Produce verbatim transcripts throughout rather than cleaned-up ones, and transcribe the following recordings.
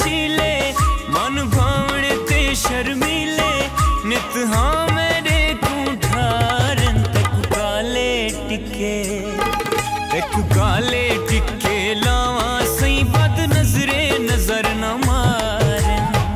नशीले मन भावने ते शर्मीले नित हाँ मेरे कुठारन तक काले टिके तक काले टिके लावा सही बद नजरे नजर न मारन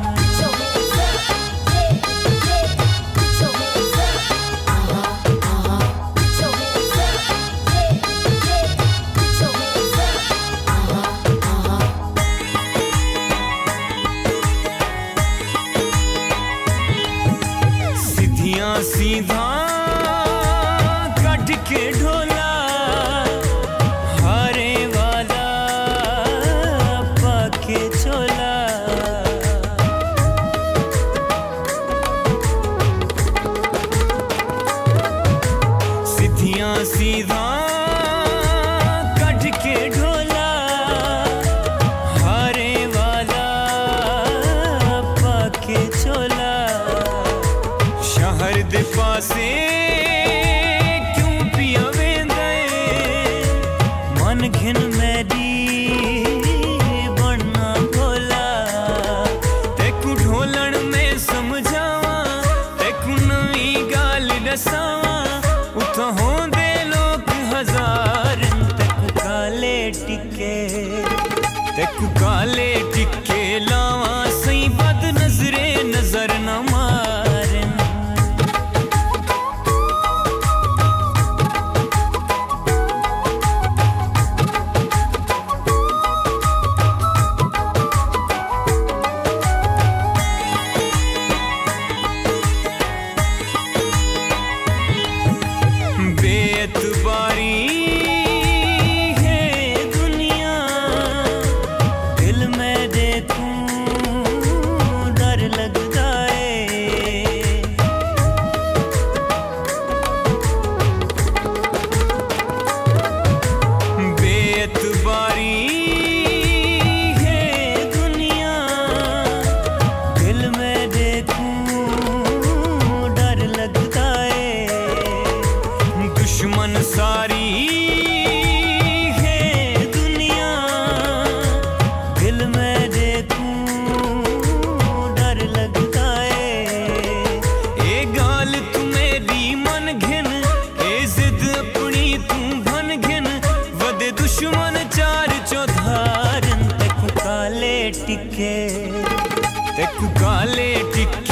सीधा कट के ढोला हारे वाला पाके चोला सीधियां सीधा कट के ढोला हारे वाला पाके चोला शहर दे पासे क्यों पिया वेंदे मन घिन मेरी बनना भोला तेकू ढोलण में समझावा तेकू नवी गाल दसावा उत होंदे लोग हजार तेकू काले टिके तेकू काले टिके लावा सही बद नजरे नजर न मारन बेअतबारी है दुनिया दिल में देखूं डर लगता है बेअतबारी है दुनिया दिल में देखूं डर लगता है दुश्मन सारी है दुनिया दिल में देखूं डर लगता है ए गाल तू मेरी मन घिन ए जिद अपनी तू भन घिन वदे दुश्मन चार चौधारन तेकू काले टिके तेकू काले टिके